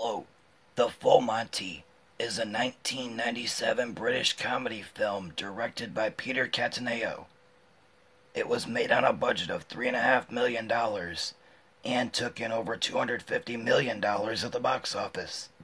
Hello. The Full Monty is a 1997 British comedy film directed by Peter Cataneo. It was made on a budget of $3.5 million and took in over $250 million at the box office.